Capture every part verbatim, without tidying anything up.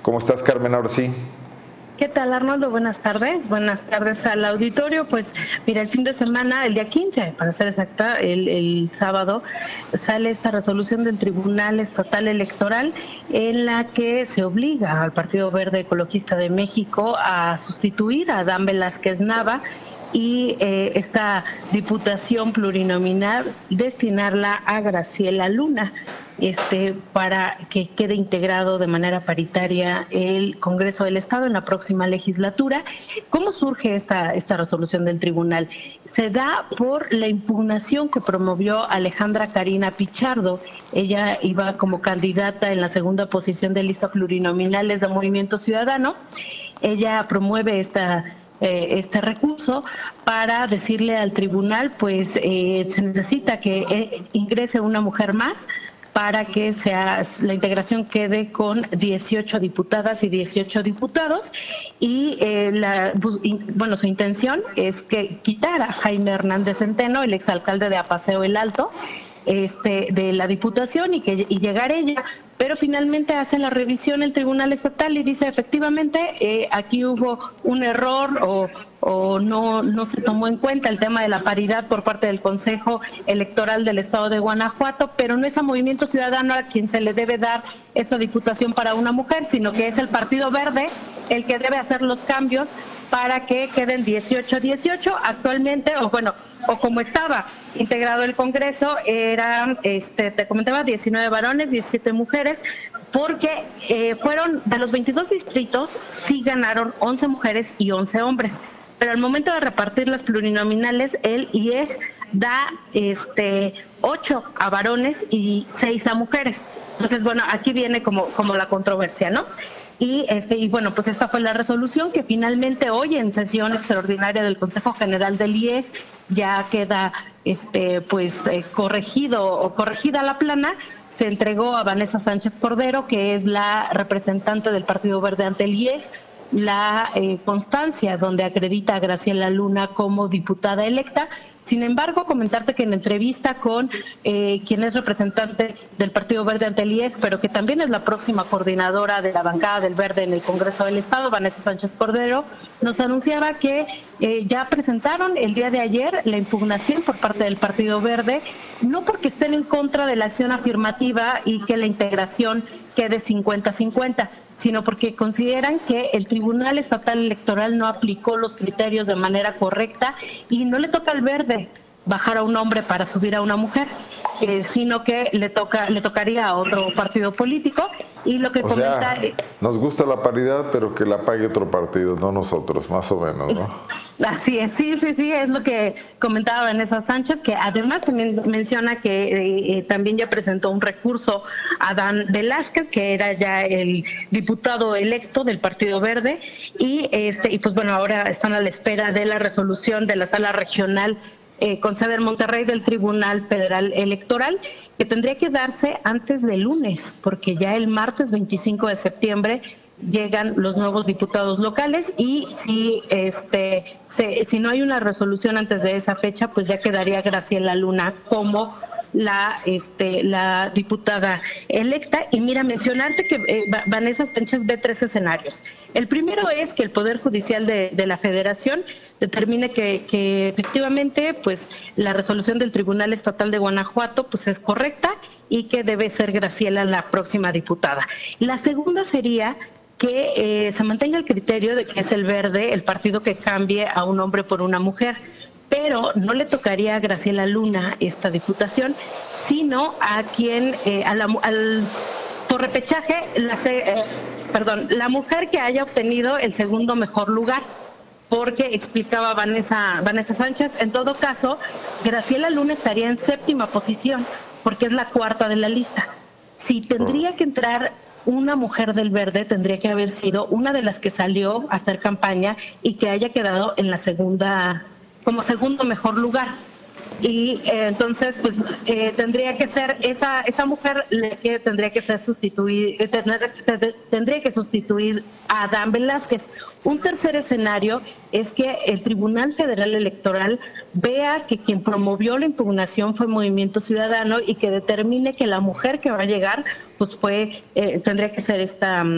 ¿Cómo estás, Carmen? Ahora sí. ¿Qué tal, Arnoldo? Buenas tardes. Buenas tardes al auditorio. Pues mira, el fin de semana, el día quince, para ser exacta, el, el sábado, sale esta resolución del Tribunal Estatal Electoral en la que se obliga al Partido Verde Ecologista de México a sustituir a Adán Velázquez Nava y eh, esta diputación plurinominal destinarla a Graciela Luna, este, para que quede integrado de manera paritaria el Congreso del Estado en la próxima legislatura. ¿Cómo surge esta, esta resolución del tribunal? Se da por la impugnación que promovió Alejandra Karina Pichardo. Ella iba como candidata en la segunda posición de lista plurinominales de Movimiento Ciudadano. Ella promueve esta este recurso para decirle al tribunal, pues eh, se necesita que eh, ingrese una mujer más para que sea la integración quede con dieciocho diputadas y dieciocho diputados, y eh, la, bueno, su intención es que quitar a Jaime Hernández Centeno, el exalcalde de Apaseo el Alto, este de la diputación, y que y llegar ella, pero finalmente hace la revisión el Tribunal Estatal y dice efectivamente eh, aquí hubo un error o, o no, no se tomó en cuenta el tema de la paridad por parte del Consejo Electoral del Estado de Guanajuato, pero no es a Movimiento Ciudadano a quien se le debe dar esta diputación para una mujer, sino que es el Partido Verde el que debe hacer los cambios para que queden dieciocho dieciocho. Actualmente, o bueno, o como estaba integrado el Congreso, eran, este, te comentaba, diecinueve varones, diecisiete mujeres, porque eh, fueron de los veintidós distritos, sí ganaron once mujeres y once hombres, pero al momento de repartir las plurinominales, el I E G da este ocho a varones y seis a mujeres. Entonces, bueno, aquí viene como, como la controversia, ¿no? Y este y bueno, pues esta fue la resolución que finalmente hoy en sesión extraordinaria del Consejo General del I E G ya queda este pues eh, corregido o corregida la plana. Se entregó a Vanessa Sánchez Cordero, que es la representante del Partido Verde ante el I E G, la eh, constancia donde acredita a Graciela Luna como diputada electa. Sin embargo, comentarte que en entrevista con eh, quien es representante del Partido Verde ante el I E G, pero que también es la próxima coordinadora de la bancada del Verde en el Congreso del Estado, Vanessa Sánchez Cordero, nos anunciaba que eh, ya presentaron el día de ayer la impugnación por parte del Partido Verde, no porque estén en contra de la acción afirmativa y que la integración quede cincuenta cincuenta, sino porque consideran que el Tribunal Estatal Electoral no aplicó los criterios de manera correcta y no le toca al Verde bajar a un hombre para subir a una mujer, eh, sino que le toca le tocaría a otro partido político. Y lo que o comenta... sea, nos gusta la paridad, pero que la pague otro partido, no nosotros, más o menos, ¿no? Así es, sí, sí, sí, es lo que comentaba Vanessa Sánchez, que además también menciona que eh, también ya presentó un recurso a Adán Velázquez, que era ya el diputado electo del Partido Verde, y este y pues bueno, ahora están a la espera de la resolución de la Sala Regional Eh, con sede en Monterrey del Tribunal Federal Electoral, que tendría que darse antes del lunes, porque ya el martes veinticinco de septiembre llegan los nuevos diputados locales, y si este se, si no hay una resolución antes de esa fecha, pues ya quedaría Graciela Luna como la este la diputada electa. Y mira, mencionarte que eh, Vanessa Sánchez ve tres escenarios. El primero es que el Poder Judicial de, de la Federación determine que, que efectivamente pues la resolución del Tribunal Estatal de Guanajuato pues es correcta y que debe ser Graciela la próxima diputada. La segunda sería que eh, se mantenga el criterio de que es el Verde el partido que cambie a un hombre por una mujer, pero no le tocaría a Graciela Luna esta diputación, sino a quien, eh, a la, al, por repechaje, la, eh, perdón, la mujer que haya obtenido el segundo mejor lugar, porque explicaba Vanessa, Vanessa Sánchez, en todo caso, Graciela Luna estaría en séptima posición, porque es la cuarta de la lista. Si tendría que entrar una mujer del Verde, tendría que haber sido una de las que salió a hacer campaña y que haya quedado en la segunda, como segundo mejor lugar. Y eh, entonces pues eh, tendría que ser esa esa mujer que tendría que ser sustituir eh, tener, tendría que sustituir a Adán Velázquez. Un tercer escenario es que el Tribunal Federal Electoral vea que quien promovió la impugnación fue Movimiento Ciudadano y que determine que la mujer que va a llegar pues fue eh, tendría que ser esta um,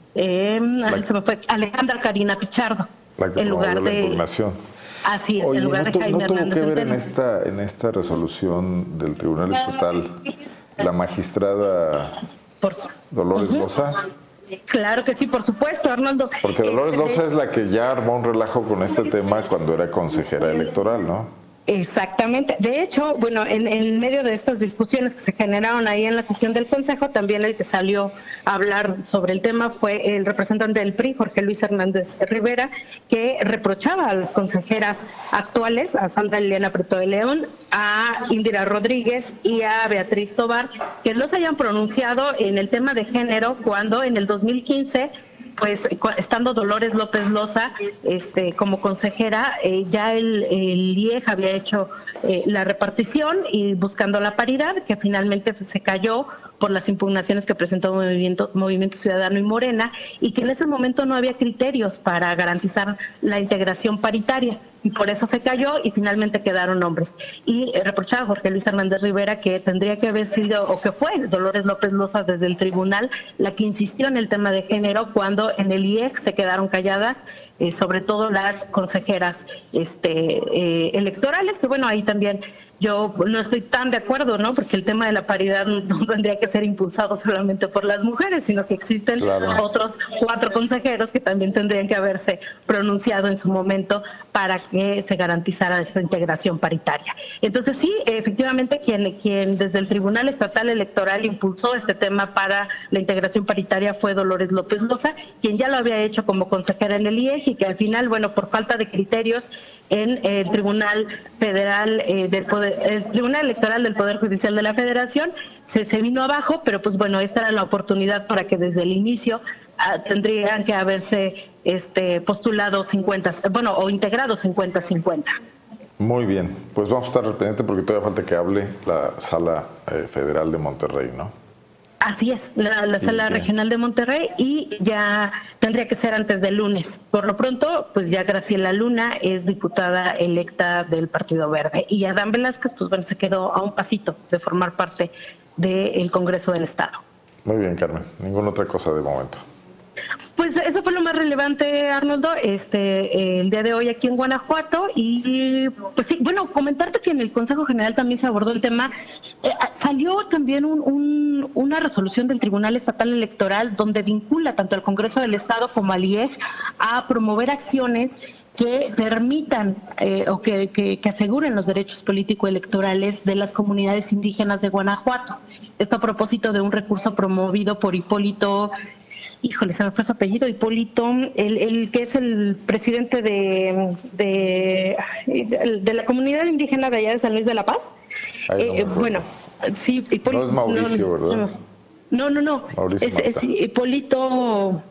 eh, la, se me fue Alejandra Karina Pichardo, la que en lugar la de impugnación. Así es, Oye, en lugar ¿no, de Jaime ¿no tuvo Hernández que ver Centeno? en esta, en esta resolución del Tribunal Estatal la magistrada Por su... Dolores uh-huh. Loza? Claro que sí, por supuesto, Arnoldo. Porque Dolores este... Loza es la que ya armó un relajo con este tema cuando era consejera electoral, ¿no? Exactamente. De hecho, bueno, en, en medio de estas discusiones que se generaron ahí en la sesión del Consejo, también el que salió a hablar sobre el tema fue el representante del P R I, Jorge Luis Hernández Rivera, que reprochaba a las consejeras actuales, a Sandra Eliana Prieto de León, a Indira Rodríguez y a Beatriz Tobar, que no se hayan pronunciado en el tema de género cuando en el dos mil quince... pues estando Dolores López Loza este, como consejera, eh, ya el, el I E J había hecho eh, la repartición y buscando la paridad, que finalmente se cayó por las impugnaciones que presentó Movimiento, Movimiento Ciudadano y Morena, y que en ese momento no había criterios para garantizar la integración paritaria, y por eso se cayó y finalmente quedaron hombres. Y eh, reprochaba a Jorge Luis Hernández Rivera que tendría que haber sido, o que fue Dolores López Loza desde el tribunal la que insistió en el tema de género, cuando en el I E C se quedaron calladas, eh, sobre todo las consejeras este, eh, electorales, que bueno, ahí también yo no estoy tan de acuerdo, ¿no? Porque el tema de la paridad no tendría que ser impulsado solamente por las mujeres, sino que existen claro. otros cuatro consejeros que también tendrían que haberse pronunciado en su momento para que se garantizara esta integración paritaria. Entonces sí, efectivamente, quien, quien desde el Tribunal Estatal Electoral impulsó este tema para la integración paritaria fue Dolores López Loza, quien ya lo había hecho como consejera en el I E J y que al final, bueno, por falta de criterios en el Tribunal Federal eh, del Poder, el Tribunal Electoral del Poder Judicial de la Federación se, se vino abajo, pero pues bueno, esta era la oportunidad para que desde el inicio ah, tendrían que haberse este postulado cincuenta, bueno, o integrado cincuenta cincuenta. Muy bien, pues vamos a estar al pendiente porque todavía falta que hable la Sala eh, Federal de Monterrey, ¿no? Así es, la, la Sala sí, Regional de Monterrey, y ya tendría que ser antes del lunes. Por lo pronto, pues ya Graciela Luna es diputada electa del Partido Verde, y Adán Velázquez, pues bueno, se quedó a un pasito de formar parte del Congreso del Estado. Muy bien, Carmen, ninguna otra cosa de momento. Pues eso fue lo más relevante, Arnoldo, este, el día de hoy aquí en Guanajuato. Y pues sí, bueno, comentarte que en el Consejo General también se abordó el tema. Eh, salió también un, un, una resolución del Tribunal Estatal Electoral donde vincula tanto al Congreso del Estado como al I E J a promover acciones que permitan eh, o que, que, que aseguren los derechos político-electorales de las comunidades indígenas de Guanajuato. Esto a propósito de un recurso promovido por Hipólito... Híjole, se me fue su apellido, Hipólito, el, el que es el presidente de, de, de la comunidad indígena de allá de San Luis de la Paz. Ay, eh, no bueno, sí, Hipólito. No es Mauricio, no, ¿verdad? No, no, no, es, es Hipólito,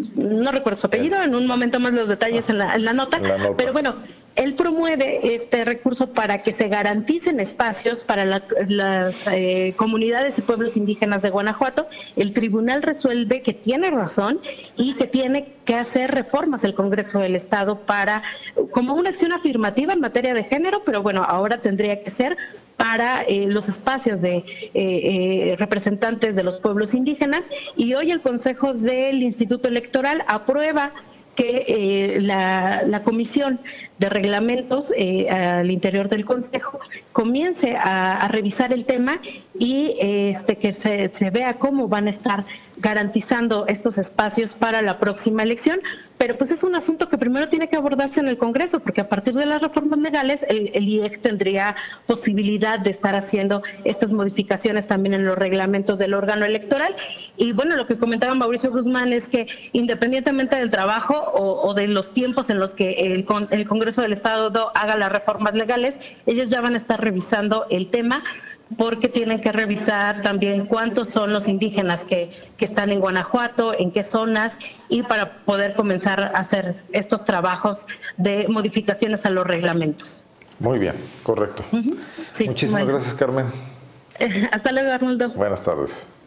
no recuerdo su apellido, en un momento más los detalles en la, en la nota, en la nota. Pero bueno, él promueve este recurso para que se garanticen espacios para la, las eh, comunidades y pueblos indígenas de Guanajuato. El tribunal resuelve que tiene razón y que tiene que hacer reformas el Congreso del Estado para, como una acción afirmativa en materia de género, pero bueno, ahora tendría que ser para eh, los espacios de eh, eh, representantes de los pueblos indígenas. Y hoy el Consejo del Instituto Electoral aprueba que eh, la, la Comisión de Reglamentos eh, al interior del Consejo comience a, a revisar el tema y eh, este que se, se vea cómo van a estar garantizando estos espacios para la próxima elección. Pero pues es un asunto que primero tiene que abordarse en el Congreso, porque a partir de las reformas legales el, el I E J tendría posibilidad de estar haciendo estas modificaciones también en los reglamentos del órgano electoral. Y bueno, lo que comentaba Mauricio Guzmán es que independientemente del trabajo o, o de los tiempos en los que el, el Congreso del Estado haga las reformas legales, ellos ya van a estar revisando el tema, porque tienen que revisar también cuántos son los indígenas que, que están en Guanajuato, en qué zonas, y para poder comenzar a hacer estos trabajos de modificaciones a los reglamentos. Muy bien, correcto. Uh-huh. Sí, Muchísimas bueno. gracias, Carmen. Hasta luego, Arnoldo. Buenas tardes.